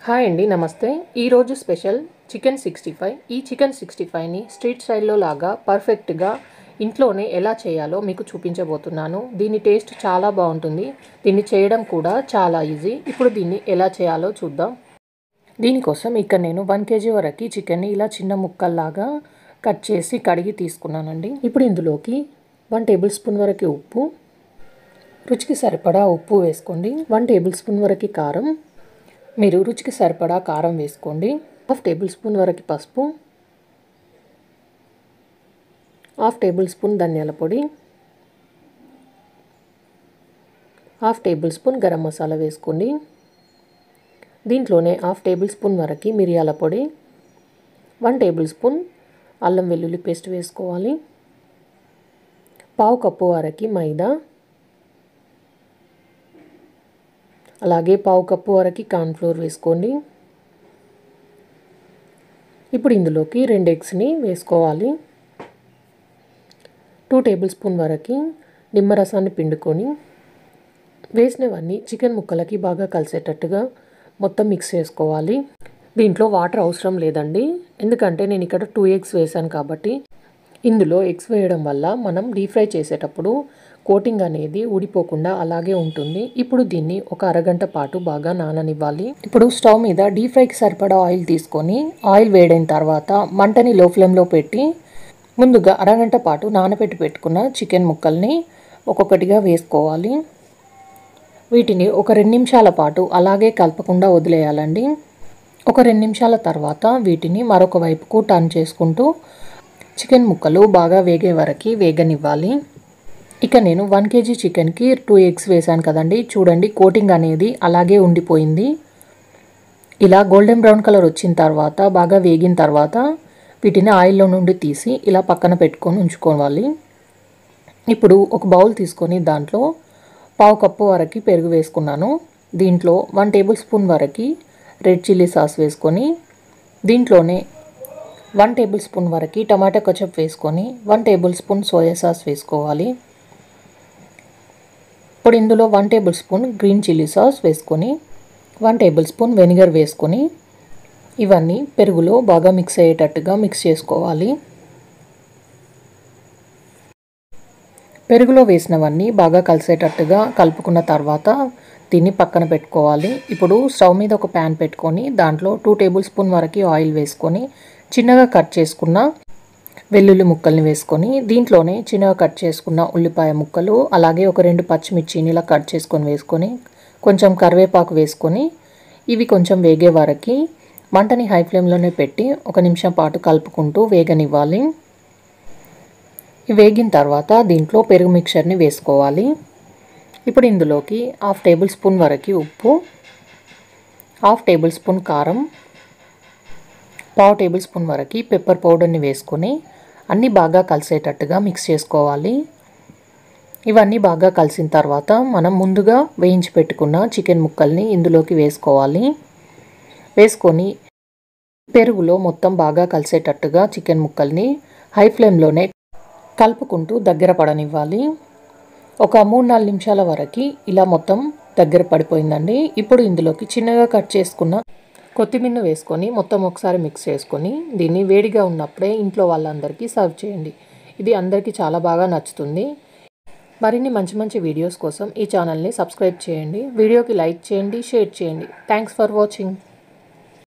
Hi అండి, నమస్తే. ఈరోజు స్పెషల్ చికెన్ 65. ఈ చికెన్ 65ని స్ట్రీట్ స్టైల్లో లాగా పర్ఫెక్ట్గా ఇంట్లోనే ఎలా చేయాలో మీకు చూపించబోతున్నాను. దీని టేస్ట్ చాలా బాగుంటుంది. దీన్ని చేయడం కూడా చాలా ఈజీ. ఇప్పుడు దీన్ని ఎలా చేయాలో చూద్దాం. దీనికోసం ఇక్కడ నేను 1 kg వరకు చికెన్ని ఇలా చిన్న ముక్కల్లాగా కట్ చేసి కడిగి తీసుకున్నానండి. ఇప్పుడు ఇందులోకి 1 టేబుల్ స్పూన్ వరకు ఉప్పు, రుచికి సరిపడా ఉప్పు వేసుకోండి. 1 టేబుల్ స్పూన్ వరకు కారం, మీరు రుచికి సరిపడా కారం వేసుకోండి. 1/2 టేబుల్ స్పూన్ వరకు పసుపు, 1/2 టేబుల్ స్పూన్ ధనియాల పొడి, 1/2 టేబుల్ స్పూన్ గరం మసాలా వేసుకోండి. దీంట్లోనే 1/2 టేబుల్ స్పూన్ వరకు మిరియాల పొడి, 1 టేబుల్ స్పూన్ అల్లం వెల్లుల్లి పేస్ట్ వేసుకోవాలి. 1/2 కప్పు వరకు మైదా, అలాగే 1/2 కప్పు వరకు కార్న్ఫ్లోర్ వేసుకోండి. ఇప్పుడు ఇందులోకి 2 ఎగ్స్ని వేసుకోవాలి. 2 టేబుల్ స్పూన్ వరకు నిమ్మరసాన్ని పిండుకొని వేసినవన్నీ చికెన్ ముక్కలకి బాగా కలిసేటట్టుగా మొత్తం మిక్స్ చేసుకోవాలి. దీంట్లో వాటర్ అవసరం లేదండి, ఎందుకంటే నేను ఇక్కడ 2 ఎగ్స్ వేసాను కాబట్టి. ఇందులో ఎగ్స్ వేయడం వల్ల మనం డీప్ ఫ్రై చేసేటప్పుడు కోటింగ్ అనేది ఊడిపోకుండా అలాగే ఉంటుంది. ఇప్పుడు దీన్ని ఒక అరగంట పాటు బాగా నాననివ్వాలి. ఇప్పుడు స్టవ్ మీద డీప్ ఫ్రైకి సరిపడా ఆయిల్ తీసుకొని ఆయిల్ వేడైన తర్వాత మంటని లో ఫ్లేమ్లో పెట్టి ముందుగా అరగంట పాటు నానబెట్టి పెట్టుకున్న చికెన్ ముక్కల్ని ఒక్కొక్కటిగా వేసుకోవాలి. వీటిని ఒక 2 నిమిషాల పాటు అలాగే కలపకుండా వదిలేయాలండి. ఒక 2 నిమిషాల తర్వాత వీటిని మరొక వైపుకు టర్న్ చేసుకుంటూ చికెన్ ముక్కలు బాగా వేగే వరకు వేగనివ్వాలి. ఇక నేను 1 kg చికెన్కి 2 ఎగ్స్ వేసాను కదండి, చూడండి కోటింగ్ అనేది అలాగే ఉండిపోయింది. ఇలా గోల్డెన్ బ్రౌన్ కలర్ వచ్చిన తర్వాత బాగా వేగిన తర్వాత వీటిని ఆయిల్లో నుండి తీసి ఇలా పక్కన పెట్టుకొని ఉంచుకోవాలి. ఇప్పుడు ఒక బౌల్ తీసుకొని దాంట్లో 1/2 కప్పు వరకు పెరుగు వేసుకున్నాను. దీంట్లో 1 టేబుల్ స్పూన్ వరకు రెడ్ చిల్లీ సాస్ వేసుకొని దీంట్లోనే 1 టేబుల్ స్పూన్ వరకు టమాటా కచప్ వేసుకొని 1 టేబుల్ స్పూన్ సోయా సాస్ వేసుకోవాలి. ఇప్పుడు ఇందులో 1 table spoon green chilli sauce వేసుకొని 1 టేబుల్ స్పూన్ వెనిగర్ వేసుకొని ఇవన్నీ పెరుగులో బాగా మిక్స్ అయ్యేటట్టుగా మిక్స్ చేసుకోవాలి. పెరుగులో వేసినవన్నీ బాగా కలిసేటట్టుగా కలుపుకున్న తర్వాత దీన్ని పక్కన పెట్టుకోవాలి. ఇప్పుడు స్టవ్ మీద ఒక ప్యాన్ పెట్టుకొని దాంట్లో 2 టేబుల్ స్పూన్ వరకు ఆయిల్ వేసుకొని చిన్నగా కట్ చేసుకున్న వెల్లుల్లి ముక్కల్ని వేసుకొని దీంట్లోనే చిన్నగా కట్ చేసుకున్న ఉల్లిపాయ ముక్కలు, అలాగే ఒక 2 పచ్చిమిర్చిని ఇలా కట్ చేసుకొని వేసుకొని కొంచెం కరివేపాకు వేసుకొని ఇవి కొంచెం వేగే వరకు మంటని హై ఫ్లేమ్లోనే పెట్టి 1 నిమిషం పాటు కలుపుకుంటూ వేగనివ్వాలి. వేగిన తర్వాత దీంట్లో పెరుగు మిక్చర్ని వేసుకోవాలి. ఇప్పుడు ఇందులోకి 1/2 టేబుల్ స్పూన్ వరకు ఉప్పు, 1/2 టేబుల్ స్పూన్ కారం, 1/2 టేబుల్ స్పూన్ వరకు పెప్పర్ పౌడర్ని వేసుకొని అన్నీ బాగా కలిసేటట్టుగా మిక్స్ చేసుకోవాలి. ఇవన్నీ బాగా కలిసిన తర్వాత మనం ముందుగా వేయించి పెట్టుకున్న చికెన్ ముక్కల్ని ఇందులోకి వేసుకోవాలి. వేసుకొని పెరుగులో మొత్తం బాగా కలిసేటట్టుగా చికెన్ ముక్కల్ని హై ఫ్లేమ్లోనే కలుపుకుంటూ దగ్గర పడనివ్వాలి. ఒక 3-4 నిమిషాల వరకు ఇలా మొత్తం దగ్గర పడిపోయిందండి. ఇప్పుడు ఇందులోకి చిన్నగా కట్ చేసుకున్న కొత్తిమీర వేసుకొని మొత్తం ఒకసారి మిక్స్ చేసుకొని దీన్ని వేడిగా ఉన్నప్పుడే ఇంట్లో వాళ్ళందరికీ సర్వ్ చేయండి. ఇది అందరికీ చాలా బాగా నచ్చుతుంది. మరిన్ని మంచి మంచి వీడియోస్ కోసం ఈ ఛానల్ని సబ్స్క్రైబ్ చేయండి. వీడియోకి లైక్ చేయండి, షేర్ చేయండి. Thanks for watching.